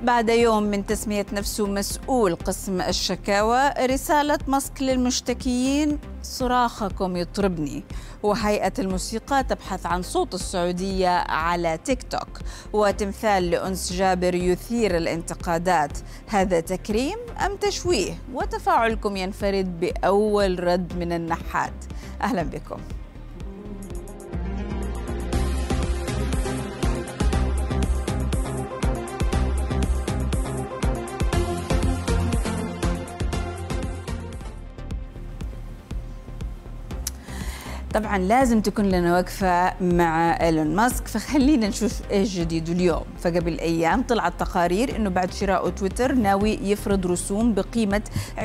بعد يوم من تسمية نفسه مسؤول قسم الشكاوى، رسالة ماسك للمشتكيين: صراخكم يطربني. وهيئة الموسيقى تبحث عن صوت السعودية على تيك توك. وتمثال لأنس جابر يثير الانتقادات: هذا تكريم أم تشويه؟ وتفاعلكم ينفرد بأول رد من النحات. أهلا بكم. طبعا لازم تكون لنا وقفة مع إيلون ماسك، فخلينا نشوف إيش جديد اليوم. فقبل أيام طلعت تقارير إنه بعد شراء تويتر ناوي يفرض رسوم بقيمة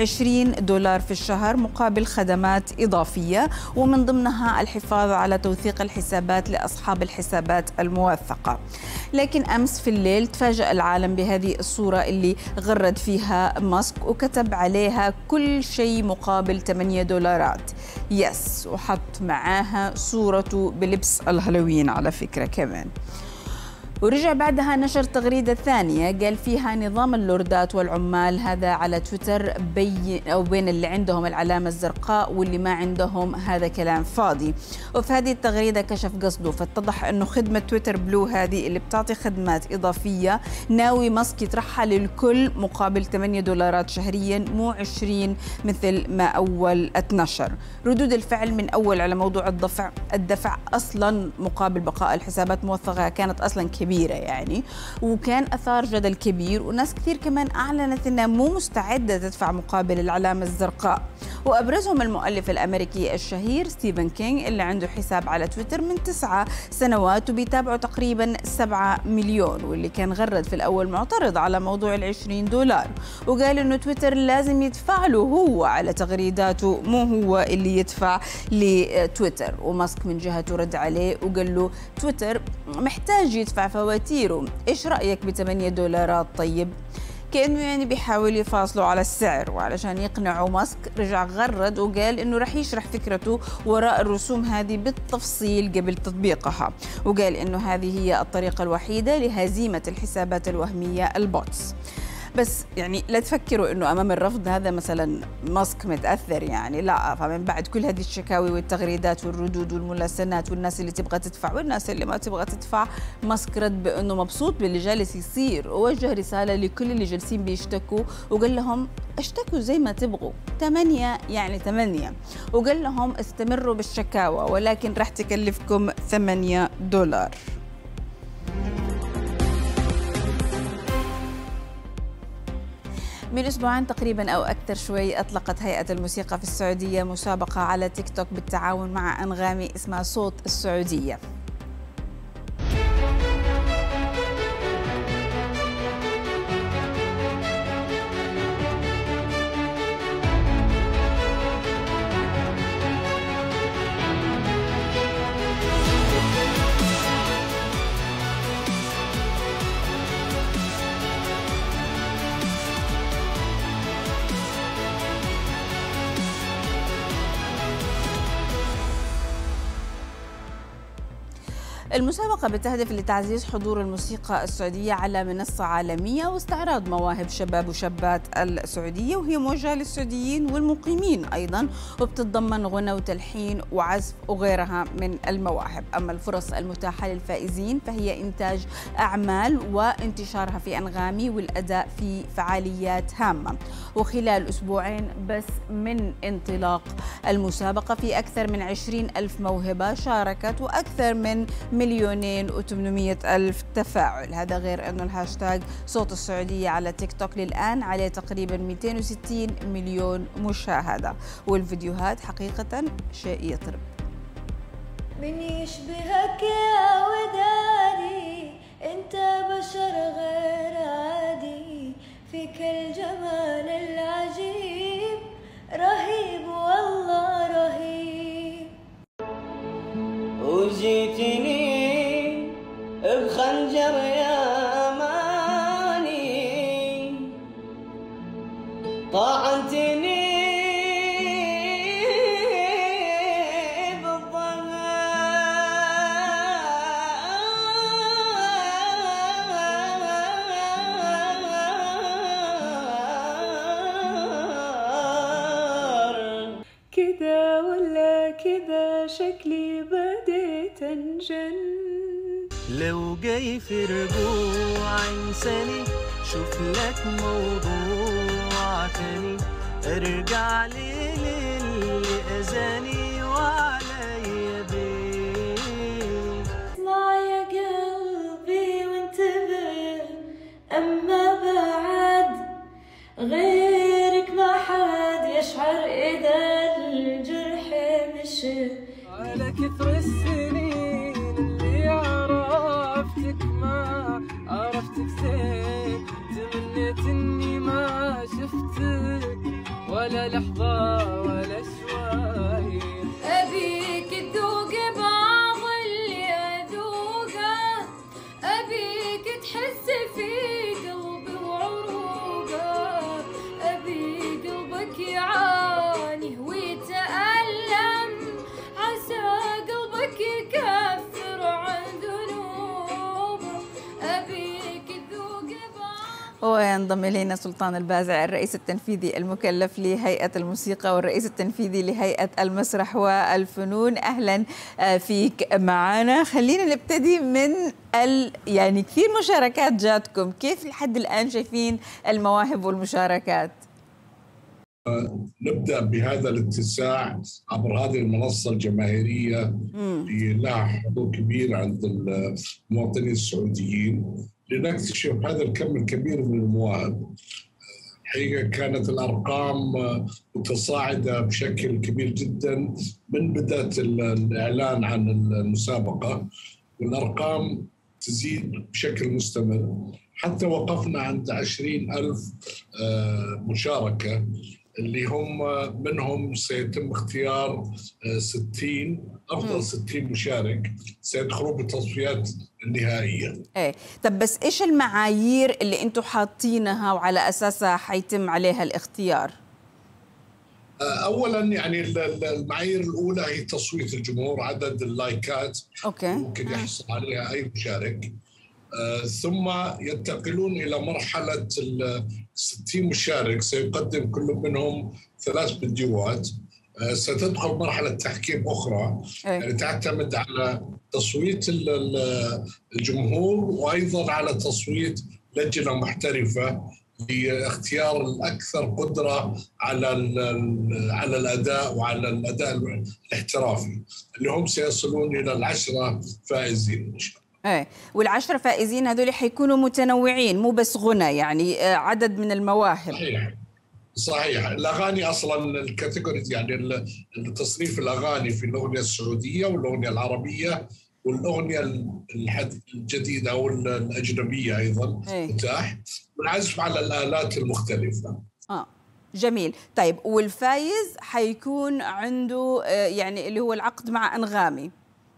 $20 في الشهر مقابل خدمات إضافية، ومن ضمنها الحفاظ على توثيق الحسابات لأصحاب الحسابات الموثقة. لكن أمس في الليل تفاجأ العالم بهذه الصورة اللي غرد فيها ماسك وكتب عليها كل شيء مقابل $8. يس، وحط معاها صورته بلبس الهالوين على فكرة كمان. ورجع بعدها نشر تغريدة ثانية قال فيها: نظام اللوردات والعمال هذا على تويتر بين اللي عندهم العلامة الزرقاء واللي ما عندهم هذا كلام فاضي. وفي هذه التغريدة كشف قصده، فاتضح أنه خدمة تويتر بلو هذه اللي بتعطي خدمات إضافية ناوي ماسك يطرحها للكل مقابل $8 شهريا، مو 20 مثل ما أول اتنشر. ردود الفعل من أول على موضوع الدفع أصلا مقابل بقاء الحسابات موثقة كانت أصلا كبيرة يعني، وكان أثار جدل كبير، وناس كثير كمان أعلنت أنها مو مستعدة تدفع مقابل العلامة الزرقاء. وأبرزهم المؤلف الأمريكي الشهير ستيفن كينغ اللي عنده حساب على تويتر من 9 سنوات وبيتابعه تقريبا 7 مليون، واللي كان غرد في الأول معترض على موضوع $20، وقال أنه تويتر لازم يدفع له هو على تغريداته، مو هو اللي يدفع لتويتر. وماسك من جهته رد عليه وقال له: تويتر محتاج يدفع فواتيره، إيش رأيك $8 طيب؟ كأنه يعني بيحاول يفاصلوا على السعر. وعلشان يقنعوا ماسك رجع غرد وقال إنه رح يشرح فكرته وراء الرسوم هذه بالتفصيل قبل تطبيقها، وقال إنه هذه هي الطريقة الوحيدة لهزيمة الحسابات الوهمية البوتس. بس يعني لا تفكروا انه امام الرفض هذا مثلا ماسك متاثر، يعني لا، فمن بعد كل هذه الشكاوي والتغريدات والردود والملاسنات والناس اللي تبغى تدفع والناس اللي ما تبغى تدفع، ماسك رد بانه مبسوط باللي جالس يصير، ووجه رساله لكل اللي جالسين بيشتكوا وقال لهم: اشتكوا زي ما تبغوا، 8 يعني 8، وقال لهم استمروا بالشكاوى ولكن راح تكلفكم $8. من أسبوعين تقريبا أو أكثر شوي أطلقت هيئة الموسيقى في السعودية مسابقة على تيك توك بالتعاون مع أنغامي اسمها صوت السعودية. المسابقة بتهدف لتعزيز حضور الموسيقى السعودية على منصة عالمية واستعراض مواهب شباب وشابات السعودية، وهي موجهة للسعوديين والمقيمين أيضا، وبتتضمن غنى وتلحين وعزف وغيرها من المواهب. أما الفرص المتاحة للفائزين فهي إنتاج أعمال وانتشارها في أنغامي والأداء في فعاليات هامة. وخلال أسبوعين بس من انطلاق المسابقة في أكثر من 20,000 موهبة شاركت، وأكثر من 2,800,000 تفاعل. هذا غير أنه الهاشتاج صوت السعودية على تيك توك للآن عليه تقريبا 260 مليون مشاهدة، والفيديوهات حقيقة شيء يطرب. من يشبهك يا ودادي، انت بشر غير عادي، فيك الجمال العجيب، رهيب والله رهيب. وجيتني بخنجر يا ماني، طعنتني بالضلال، لو جاي في رجوع انساني، شوف لك موضوع تاني، ارجع لي للي اذاني وعليا بيه. اسمع يا قلبي وانتبه، اما بعد غيرك ما حد يشعر اذا الجرح مشى. على كثر السنين اللي عرفتك ما عرفتك زين، تمنيت اني ما شفتك ولا لحظة ولا شوي. ابيك تذوق بعض اللي اذوقه، ابيك تحس في قلبي وعروقه، ابي قلبك يعاني ويتألم، عسى قلبك يكفر عن ذنوبه، ابيك تذوق بعض. وينضم إلينا سلطان البازع، الرئيس التنفيذي المكلف لهيئة الموسيقى والرئيس التنفيذي لهيئة المسرح والفنون. أهلا فيك معنا. خلينا نبتدي من يعني كثير مشاركات جاتكم، كيف لحد الآن شايفين المواهب والمشاركات؟ نبدأ بهذا الاتساع عبر هذه المنصة الجماهيرية اللي لها حضور كبير عند المواطنين السعوديين، لنكتشف هذا الكم الكبير من المواهب. الحقيقة كانت الأرقام متصاعدة بشكل كبير جدا من بداية الإعلان عن المسابقة، والأرقام تزيد بشكل مستمر حتى وقفنا عند 20,000 مشاركة، اللي هم منهم سيتم اختيار 60 أفضل 60 مشارك سيدخلوا بالتصفيات النهائية. ايه، طب بس ايش المعايير اللي انتم حاطينها وعلى اساسها حيتم عليها الاختيار؟ اولا يعني المعايير الاولى هي تصويت الجمهور، عدد اللايكات ممكن يحصل عليها اي مشارك. ثم ينتقلون إلى مرحلة 60 مشارك، سيقدم كل منهم 3 فيديوهات. ستدخل مرحلة تحكيم أخرى يعني تعتمد على تصويت الجمهور وأيضا على تصويت لجنة محترفة لاختيار الأكثر قدرة على الأداء وعلى الأداء الاحترافي، اللي هم سيصلون إلى 10 فائزين إن شاء الله. ايه، وال10 فائزين هذول حيكونوا متنوعين، مو بس غنى، يعني عدد من المواهب. صحيح. الاغاني اصلا الكاتيجوريز يعني تصنيف الاغاني في الاغنيه السعوديه والاغنيه العربيه والاغنيه الجديده او الاجنبيه ايضا متاح، والعزف على الالات المختلفه. جميل. طيب، والفايز حيكون عنده يعني اللي هو العقد مع انغامي.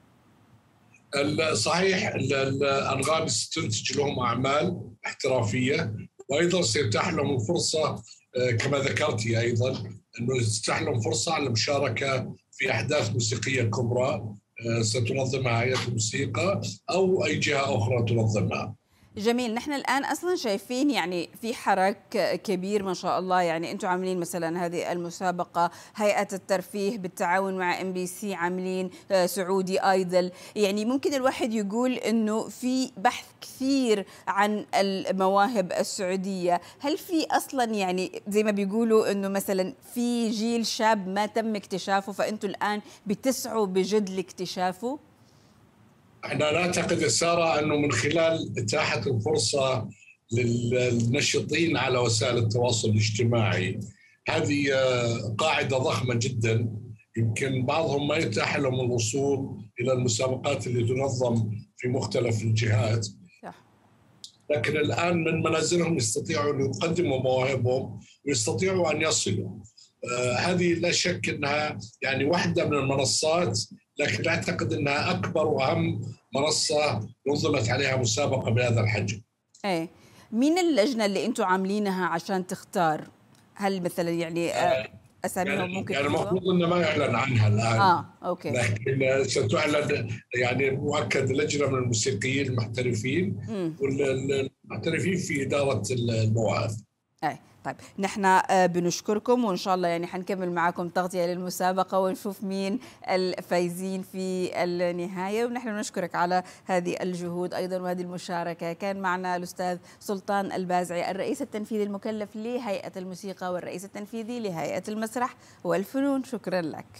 صحيح، الأنغام ستنتج لهم أعمال احترافية، وأيضا سيتاح لهم فرصة كما ذكرتي أيضا أنه سيتاح لهم فرصة على المشاركة في أحداث موسيقية كبرى ستنظمها هيئة الموسيقى أو أي جهة أخرى تنظمها. جميل. نحن الآن أصلا شايفين يعني في حراك كبير ما شاء الله، يعني أنتم عاملين مثلا هذه المسابقة، هيئة الترفيه بالتعاون مع MBC عاملين سعودي آيدل، يعني ممكن الواحد يقول أنه في بحث كثير عن المواهب السعودية. هل في أصلا يعني زي ما بيقولوا أنه مثلا في جيل شاب ما تم اكتشافه فأنتم الآن بتسعوا بجد لاكتشافه؟ احنا نعتقد سارة انه من خلال اتاحة الفرصة للنشطين على وسائل التواصل الاجتماعي، هذه قاعدة ضخمة جدا، يمكن بعضهم ما يتاح لهم الوصول الى المسابقات اللي تنظم في مختلف الجهات، لكن الان من منازلهم يستطيعوا ان يقدموا مواهبهم ويستطيعوا ان يصلوا. هذه لا شك انها يعني واحدة من المنصات، لكن أعتقد أنها أكبر وأهم منصة نظمت عليها مسابقة بهذا الحجم. إيه، مين اللجنة اللي أنتم عاملينها عشان تختار؟ هل مثلا يعني أساميهم ممكن يعني المفروض أنه ما يعلن عنها الآن. أوكي. لكن ستعلن يعني مؤكد لجنة من الموسيقيين المحترفين والمحترفين في إدارة المواهب. اي طيب، نحن بنشكركم، وان شاء الله يعني حنكمل معكم تغطيه للمسابقه ونشوف مين الفايزين في النهايه، ونحن بنشكرك على هذه الجهود ايضا وهذه المشاركه. كان معنا الاستاذ سلطان البازعي، الرئيس التنفيذي المكلف لهيئه الموسيقى والرئيس التنفيذي لهيئه المسرح والفنون. شكرا لك.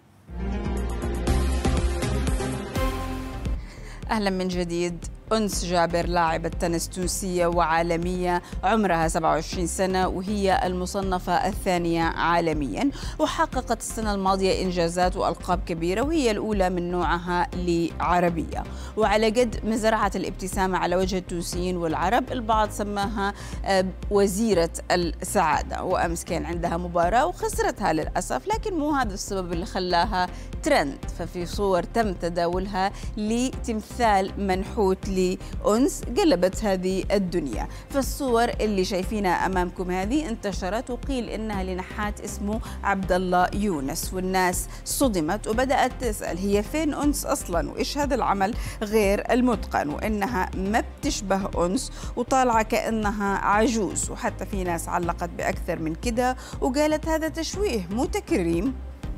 أهلا من جديد. أنس جابر لاعبة تنس تونسية وعالمية، عمرها 27 سنة، وهي المصنفة الثانية عالميا، وحققت السنة الماضية إنجازات وألقاب كبيرة، وهي الأولى من نوعها لعربية. وعلى قد ما زرعت الابتسامة على وجه التونسيين والعرب، البعض سماها وزيرة السعادة. وأمس كان عندها مباراة وخسرتها للأسف، لكن مو هذا السبب اللي خلاها ترند. ففي صور تم تداولها لتمثال منحوت لأنس قلبت هذه الدنيا. فالصور اللي شايفينها أمامكم هذه انتشرت، وقيل إنها لنحات اسمه عبد الله يونس، والناس صدمت وبدأت تسأل هي فين أنس أصلا، وإيش هذا العمل غير المتقن، وإنها ما بتشبه أنس وطالعة كأنها عجوز. وحتى في ناس علقت بأكثر من كده وقالت هذا تشويه مو تكريم.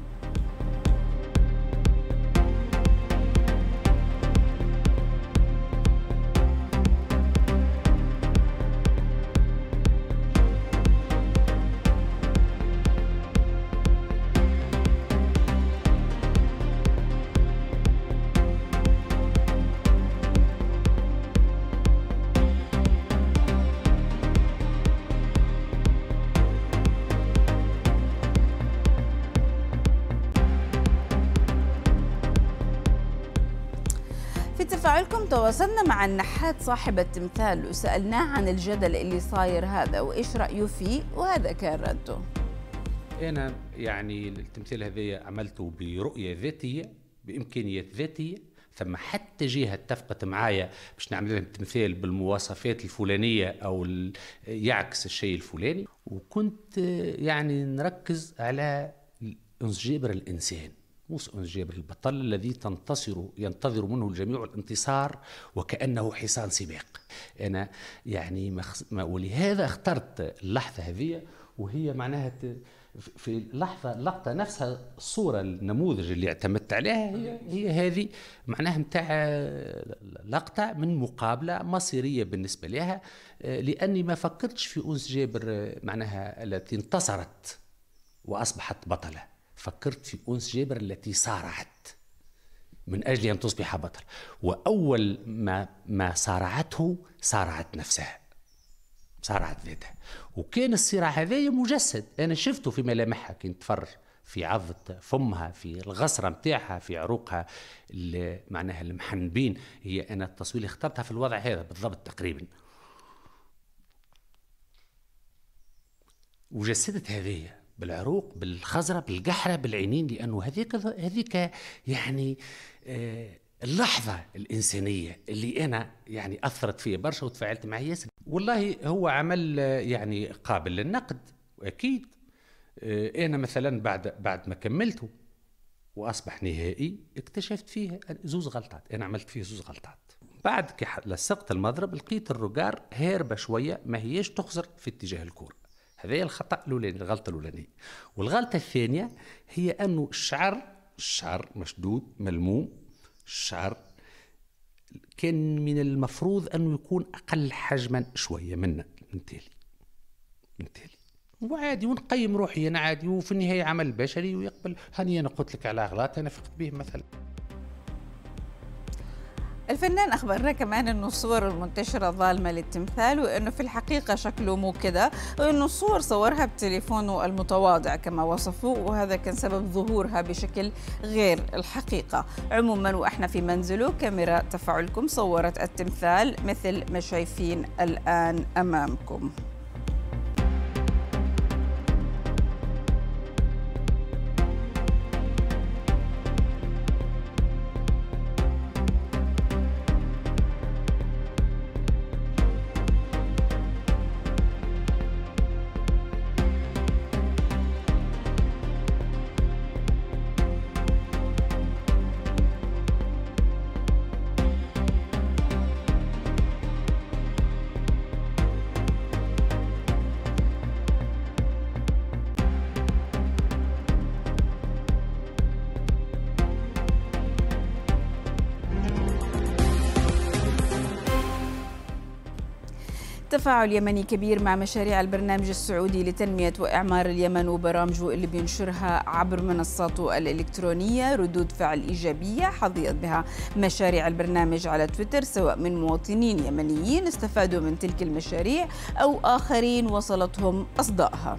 تفاعلكم تواصلنا مع النحات صاحب التمثال وسألناه عن الجدل اللي صاير هذا وإيش رأيه فيه، وهذا كان رده. أنا يعني التمثال هذا عملته برؤية ذاتية بإمكانيات ذاتية، ثم حتى جهة اتفقت معايا باش نعمل لهم تمثال بالمواصفات الفلانية أو يعكس الشيء الفلاني، وكنت يعني نركز على أنس جابر الإنسان، مو أنس جابر البطل الذي ينتظر منه الجميع الانتصار وكأنه حصان سباق. أنا يعني ولهذا اخترت اللحظة هذه، وهي معناها في اللقطة نفسها الصورة النموذج اللي اعتمدت عليها هي هذه، معناها متاع لقطة من مقابلة مصيرية بالنسبة لها، لأني ما فكرتش في أنس جابر معناها التي انتصرت وأصبحت بطلة، فكرت في أنس جابر التي صارعت من أجل أن تصبح بطل، وأول ما صارعته صارعت نفسها، صارعت ذاتها، وكان الصراع هذا مجسد، أنا شفته في ملامحها، كنت تفرج في عضة فمها، في الغصرة متاعها، في عروقها معناها المحنبين. هي أنا التصوير اخترتها في الوضع هذا بالضبط تقريبا، وجسدت هذه بالعروق، بالخزرة، بالقحرة، بالعينين، لأنه هذيك يعني اللحظة الإنسانية اللي أنا يعني أثرت فيها برشا وتفاعلت معها ياسر. والله هو عمل يعني قابل للنقد أكيد. أنا مثلا بعد ما كملته وأصبح نهائي اكتشفت فيه زوز غلطات، أنا عملت فيه زوز غلطات. بعد كي لصقت المضرب لقيت الرجار هاربة شوية، ما هيش تخزر في اتجاه الكرة. هذا الخطأ الأولاني، الغلطة الأولانية. والغلطة الثانية هي أنه الشعر مشدود ملموم، الشعر كان من المفروض أنه يكون أقل حجما شوية من تالي وعادي، ونقيم روحي أنا عادي، وفي النهاية عمل بشري ويقبل. هني أنا قلت لك على أغلاط أنا فقت به مثلا. الفنان أخبرنا كمان أنه الصور المنتشرة ظالمة للتمثال، وأنه في الحقيقة شكله مو كده، وأنه الصور صورها بتليفونه المتواضع كما وصفوه، وهذا كان سبب ظهورها بشكل غير الحقيقة. عموما وإحنا في منزله كاميرا تفاعلكم صورت التمثال مثل ما شايفين الآن أمامكم. تفاعل يمني كبير مع مشاريع البرنامج السعودي لتنمية وإعمار اليمن وبرامجه اللي بينشرها عبر منصاته الإلكترونية. ردود فعل إيجابية حظيت بها مشاريع البرنامج على تويتر، سواء من مواطنين يمنيين استفادوا من تلك المشاريع أو آخرين وصلتهم أصداءها.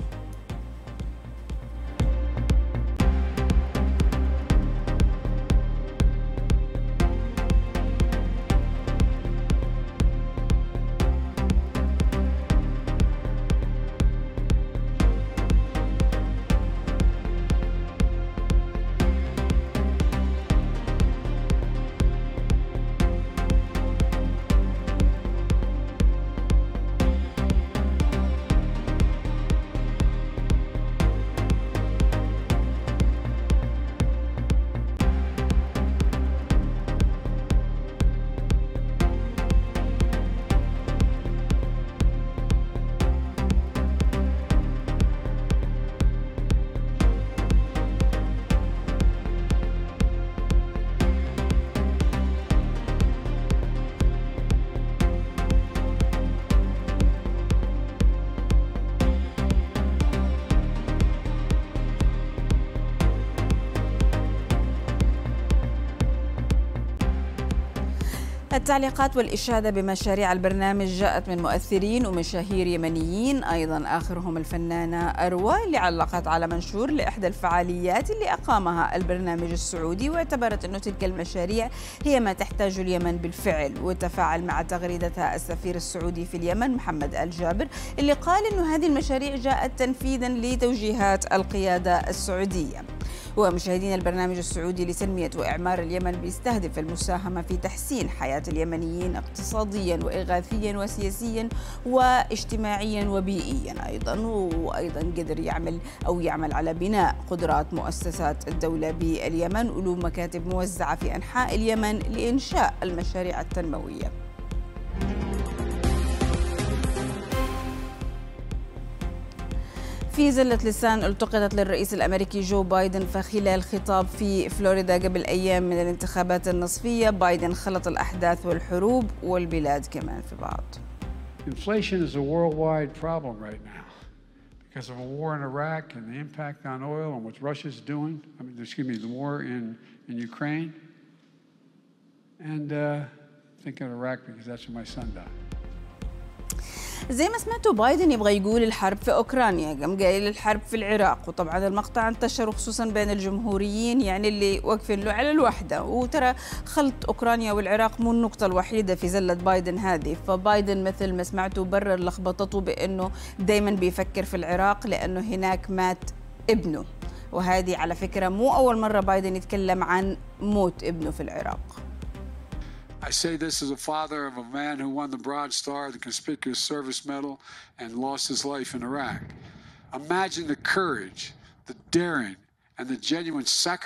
التعليقات والإشادة بمشاريع البرنامج جاءت من مؤثرين ومشاهير يمنيين، أيضا آخرهم الفنانة أروى اللي علقت على منشور لإحدى الفعاليات اللي أقامها البرنامج السعودي، واعتبرت أنه تلك المشاريع هي ما تحتاج اليمن بالفعل. وتفاعل مع تغريدتها السفير السعودي في اليمن محمد الجابر اللي قال أنه هذه المشاريع جاءت تنفيذا لتوجيهات القيادة السعودية. ومشاهدين البرنامج السعودي لتنمية وإعمار اليمن بيستهدف المساهمة في تحسين حياة اليمنيين اقتصاديا وإغاثيا وسياسيا واجتماعيا وبيئيا أيضا، وأيضا قدر يعمل على بناء قدرات مؤسسات الدولة باليمن وله مكاتب موزعة في أنحاء اليمن لإنشاء المشاريع التنموية. في زلة لسان التقطت للرئيس الأمريكي جو بايدن فخلال خطاب في فلوريدا قبل أيام من الانتخابات النصفية. بايدن خلط الأحداث والحروب والبلاد كمان في بعض. Inflation is a worldwide problem right now because of a war in Iraq and the impact on oil and what Russia's doing. The war in Ukraine. And thinking of Iraq because that's where my son died. زي ما سمعتوا بايدن يبغى يقول الحرب في أوكرانيا، قام قايل الحرب في العراق، وطبعا المقطع انتشر خصوصا بين الجمهوريين يعني اللي واقفين له على الوحدة. وترى خلط أوكرانيا والعراق مو النقطة الوحيدة في زلة بايدن هذه، فبايدن مثل ما سمعتوا برر لخبطته بأنه دايما بيفكر في العراق لأنه هناك مات ابنه، وهذه على فكرة مو أول مرة بايدن يتكلم عن موت ابنه في العراق. I say this as a father of a man who won the Bronze Star, the Conspicuous Service Medal, and lost his life in Iraq. Imagine the courage, the daring, and the genuine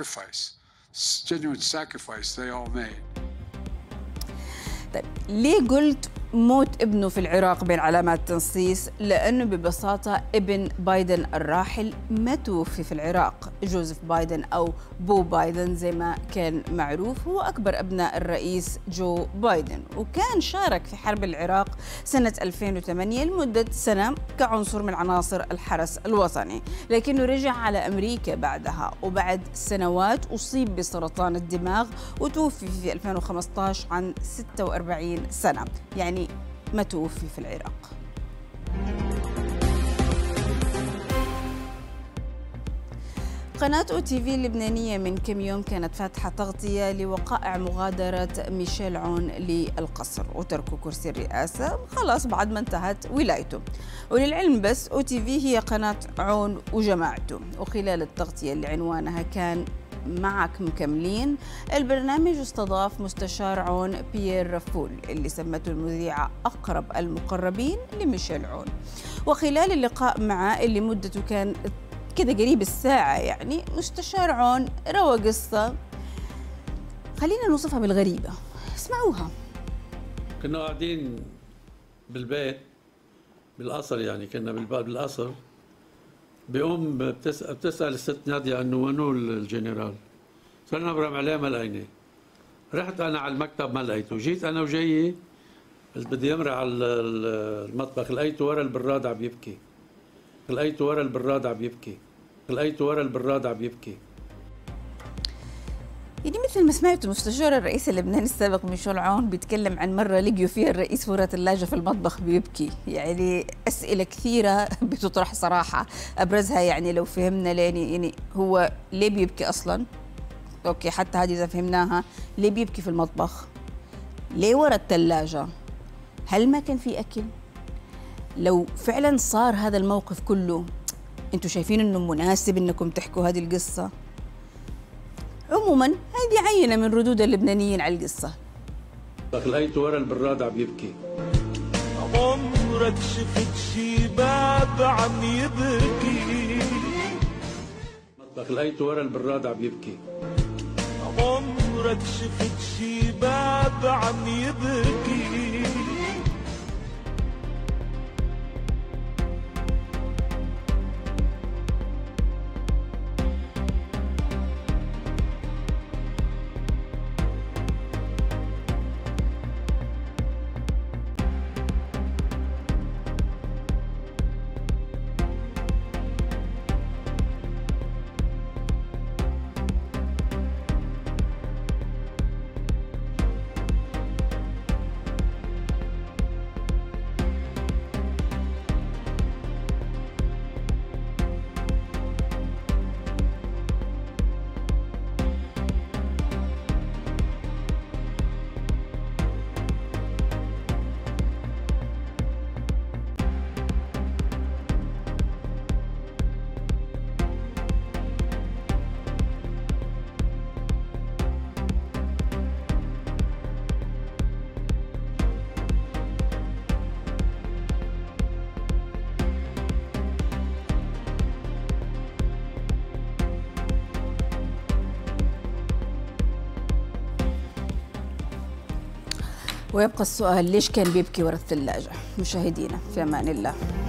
sacrifice they all made. طيب ليه قلت موت ابنه في العراق بين علامات تنصيص؟ لأنه ببساطة ابن بايدن الراحل ما توفي في العراق. جوزيف بايدن أو بو بايدن زي ما كان معروف هو أكبر أبناء الرئيس جو بايدن، وكان شارك في حرب العراق سنة 2008 لمدة سنة كعنصر من عناصر الحرس الوطني، لكنه رجع على أمريكا بعدها، وبعد سنوات أصيب بسرطان الدماغ وتوفي في 2015 عن 46 سنة، يعني ما توفي في العراق. قناة OTV اللبنانية من كم يوم كانت فاتحة تغطية لوقائع مغادرة ميشيل عون للقصر وتركه كرسي الرئاسة خلاص بعد ما انتهت ولايته. وللعلم بس OTV هي قناة عون وجماعته. وخلال التغطية اللي عنوانها كان معك مكملين، البرنامج استضاف مستشار عون بيير رافول اللي سمته المذيعة أقرب المقربين لميشيل عون. وخلال اللقاء معه اللي مدته كان كده قريب الساعة، يعني مستشار عون روى قصة خلينا نوصفها بالغريبة، اسمعوها. كنا قاعدين بالبيت بالقصر، يعني كنا بالقصر، بيقوم بتسأل الست نادية انه وينو الجنرال؟ صرنا نبرم عليه ما لقيناه. رحت انا على المكتب ما لقيته، جيت انا وجاي اللي بده يمرق على المطبخ، لقيته ورا البراد عم يبكي، لقيته ورا البراد عم يبكي، لقيته ورا البراد عم يبكي. يعني مثل ما سمعت مستشار الرئيس اللبناني السابق ميشيل عون بيتكلم عن مرة لقيوا فيها الرئيس ورا ثلاجة في المطبخ بيبكي. يعني أسئلة كثيرة بتطرح صراحة، أبرزها يعني لو فهمنا يعني هو ليه بيبكي أصلاً؟ أوكي حتى هذه إذا فهمناها، ليه بيبكي في المطبخ؟ ليه ورا الثلاجة؟ هل ما كان في أكل؟ لو فعلاً صار هذا الموقف كله، أنتوا شايفين إنه مناسب إنكم تحكوا هذه القصة؟ عموما هذه عينة من ردود اللبنانيين على القصة. لقيته ورا البراد عم يبكي. عمرك شفت شباب عم يبكي؟ لقيته ورا البراد عم يبكي. عمرك شفت شباب عم يبكي؟ ويبقى السؤال، ليش كان بيبكي ورا الثلاجة؟ مشاهدينا في أمان الله.